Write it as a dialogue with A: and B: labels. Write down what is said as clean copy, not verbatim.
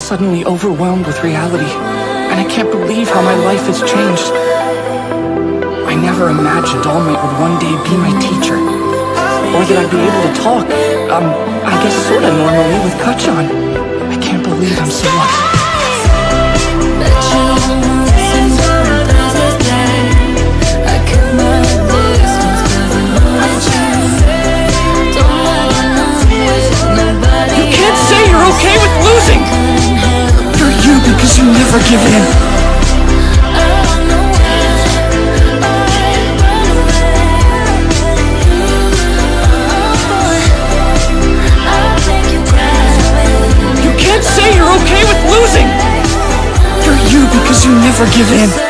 A: suddenly overwhelmed with reality, and I can't believe how my life has changed. I never imagined All Might would one day be my teacher, or that I'd be able to talk, I guess sorta normally with Kachan. I can't believe I'm so lucky. Okay with losing! You're you because you never give in. You can't say you're okay with losing! You're you because you never give in.